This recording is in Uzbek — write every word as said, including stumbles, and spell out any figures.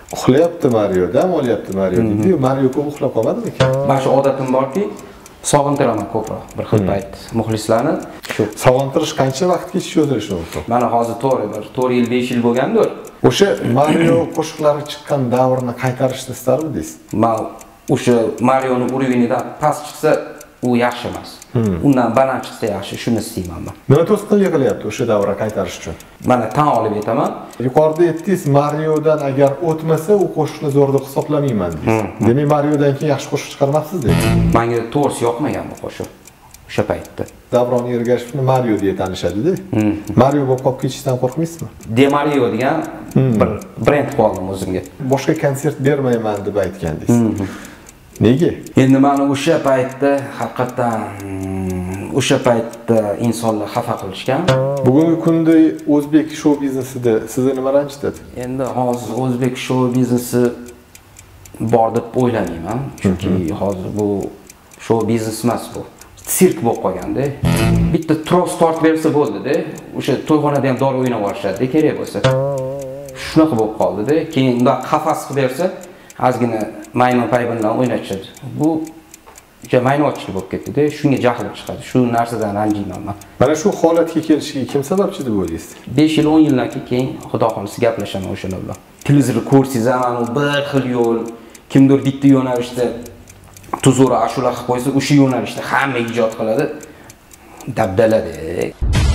Uxlayapti Mario, dam olyapti Mario deydi. Mario ko'p uxlab qolmadimi? Mana shu odatim borki, sog'intiraman ko'proq bir xil payt muxlislarni. Shu sog'intirish qancha vaqtgacha cho'zilishi mumkin? Mana hozir to'g'ri bir to'rt yil, besh yil bo'lgandir. O'sha Mario qo'shiqlari chiqqan davrni qaytarishni istardingiz? Men o'sha Marioning urovinidan past chiqsa, u yaxshi emas. Undan baland chiqsa yaxshi, shuni istayman men. Nima to'sqinlik qilyapti o'sha davrga qaytarish uchun? Mana tan olib aytaman. Yuqorida aytdingiz, Mariodan agar o'tmasa, u qo'shiqni zo'r deb hisoblamayman deysiz. Demak, Mariodan keyin yaxshi qo'shiq chiqarmabsiz deydi. Menga to'g'risi yoqmagan bu qo'shiq. O'sha paytda. Davron Ergashevni Mario deya tanishadi-da. Mario bo'lib qolib ketishdan qo'rqmaysizmi? De Mario degan bir brend qoldim o'zimga. Boshqa konsert bermayman deb aytgandingiz. Nega? Endi mana o'sha paytda haqiqatan o'sha paytda insonlar xafa qilishgan. Bugungi kunda o'zbek shou biznesida sizni nima ranjitadi? Endi hozir o'zbek shou biznesi bor deb o'ylamayman, chunki hozir bu shou biznes emas bu. Sirk bo'lib qolganda. Bitta tros tortib bersa bo'ldi-da. O'sha to'yxonada ham dori o'ynab olishadi, kerak bo'lsa. Shunaqa bo'lib qoldi-da. Keyin unda qafas qilib bersa, ozgina maymun paybindan o'ynatishadi. Bu juda maynochilik bo'lib ketdi-da. Shunga jahlim chiqadi. Shu narsadan ranjiyman men. Mana shu holatga kelishiga kim sababchi deb o'ylaysiz? besh yil, o'n yildan keyin xudo xolisi gaplashaman o'shalar bilan. Televizor ko'rsangiz ham bir xil yo'l, kimdir bitta yo'nalishda tuzura ashula qilib qo'ysa, o'sha yo'nalishda hamma ijod qiladi. Dabdalada.